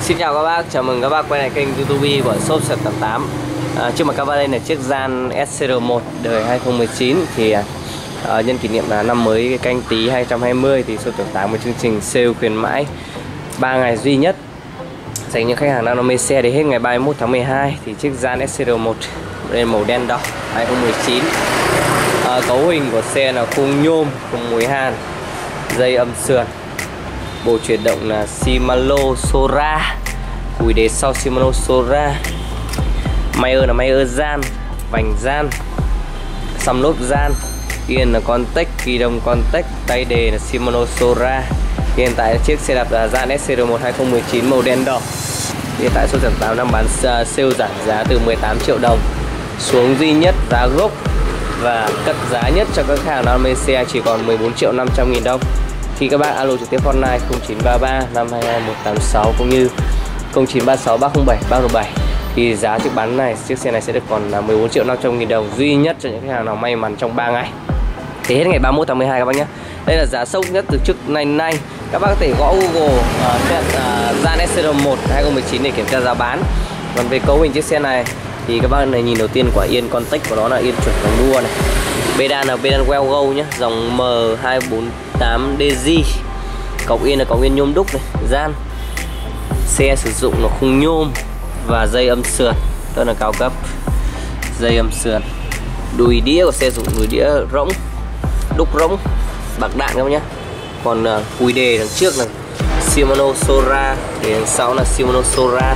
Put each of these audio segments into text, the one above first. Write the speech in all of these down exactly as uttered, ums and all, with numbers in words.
Xin chào các bác, chào mừng các bác quay lại kênh YouTube của Shop Xe tám tám. à, Trước mặt các bác đây là chiếc Gian S C R một đời hai không một chín. Thì à, nhân kỷ niệm là năm mới Canh Tý hai không hai không thì Shop tám tám một chương trình sale khuyến mãi ba ngày duy nhất dành những khách hàng đang đam mê xe đến hết ngày ba mươi mốt tháng mười hai. Thì chiếc Gian S C R một lên màu đen đỏ hai không một chín. à, Cấu hình của xe là khung nhôm, khung mùi han, dây âm sườn, bộ chuyển động là Shimano Sora, cùi đế sau Shimano Sora, Mayer là Mayer Gian, vành Gian, xăm lốp Gian, yên là Contech, kỳ đồng Contech, tay đề là Shimano Sora. Hiện tại chiếc xe đạp là Gian S C R một hai không một chín màu đen đỏ. Hiện tại số sản tám đang bán sale giảm giá từ mười tám triệu đồng xuống duy nhất giá gốc và cất giá nhất cho các khách hàng đam mê xe chỉ còn mười bốn triệu năm trăm nghìn đồng. Khi các bác alo trực tiếp hotline không chín ba ba năm hai hai một tám sáu cũng như không chín ba sáu ba không bảy ba một bảy thì giá chiếc bán này, chiếc xe này sẽ được còn là mười bốn triệu năm trăm nghìn đồng duy nhất cho những khách hàng nào may mắn trong ba ngày. Thì hết ngày ba mươi mốt tháng mười hai các bác nhé. Đây là giá sốc nhất từ trước nay nay. Các bác có thể gõ Google uh, uh, Gian S C R một hai không một chín để kiểm tra giá bán. Còn về cấu hình chiếc xe này thì các bác này nhìn đầu tiên quả yên Contech của nó là yên chuẩn vòng đua này. Pedan là pedan Well Go nhé, dòng M hai bốn tám D J. Cọc yên là cọc yên nhôm đúc này, Gian. Xe sử dụng là khung nhôm và dây âm sườn rất là cao cấp. Dây âm sườn. Đùi đĩa của xe dùng đùi đĩa rỗng, đúc rỗng, bạc đạn các bác nhé. Còn uh, cùi đề đằng trước là Shimano Sora, để đằng sau là Shimano Sora.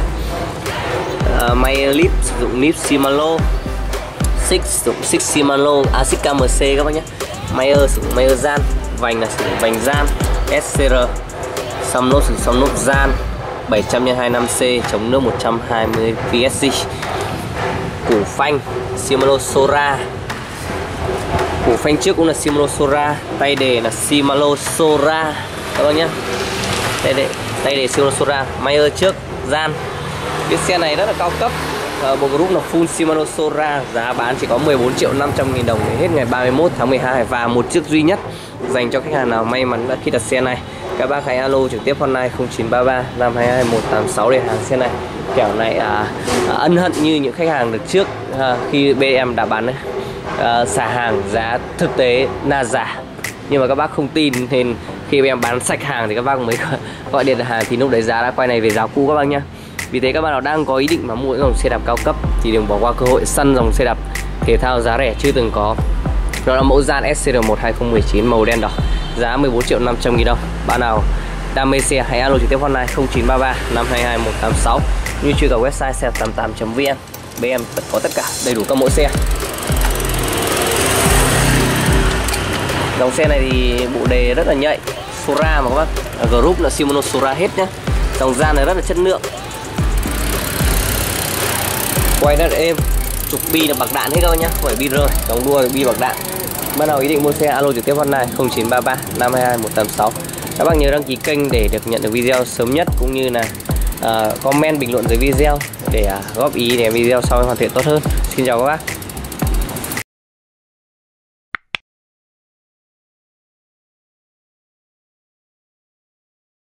Uh, Mayer lip sử dụng lip Shimano. Six sử dụng Six Shimano, à Six K M C các bác nhé. Mayer sử dụng Mayer Gian, vành là sử dụng vành Gian S C R. Xăm lốp sử dụng xăm lốp Gian bảy trăm nhân hai mươi lăm C, chống nước một trăm hai mươi P S I. Củ phanh Shimano Sora. Củ phanh trước cũng là Shimano Sora, tay đề là Shimano Sora các bác nhé. Tay đề tay đề Shimano Sora, Mayer trước Gian. Chiếc xe này rất là cao cấp. Uh, bộ group là full Shimano Sora, giá bán chỉ có mười bốn triệu năm trăm nghìn đồng đến hết ngày ba mươi mốt tháng mười hai và một chiếc duy nhất dành cho khách hàng nào may mắn đã khi đặt xe này. Các bác hãy alo trực tiếp hotline không chín ba ba năm hai hai một tám sáu để hàng xe này. Kẻo này à, à, ân hận như những khách hàng được trước à, khi bên em đã bán à, xả hàng giá thực tế là giả, nhưng mà các bác không tin nên khi bên em bán sạch hàng thì các bác mới gọi điện đặt hàng thì lúc đấy giá đã quay này về giá cũ các bác nhá. Vì thế các bạn nào đang có ý định mà mua dòng xe đạp cao cấp thì đừng bỏ qua cơ hội săn dòng xe đạp thể thao giá rẻ chưa từng có. Đó là mẫu Gian S C R một hai không một chín màu đen đỏ, giá mười bốn triệu năm trăm nghìn đồng. Bạn nào đam mê xe hãy alo trực tiếp hotline không chín ba ba năm hai hai một tám sáu như truy cập website xe tám tám chấm vn. Bên em có tất cả đầy đủ các mẫu xe. Dòng xe này thì bộ đề rất là nhạy, Sora mà các bác. Ở group là Shimano Sora hết nhé. Dòng Gian này rất là chất lượng, quay rất là êm, trục bi là bạc đạn hết các bác nhá, không phải bi rơi, dòng đua bi bạc đạn. Bạn nào ý định mua xe alo trực tiếp hotline không chín ba ba năm hai hai một tám sáu. Các bác nhớ đăng ký kênh để được nhận được video sớm nhất, cũng như là uh, comment bình luận dưới video để uh, góp ý để video sau hoàn thiện tốt hơn. Xin chào các bác.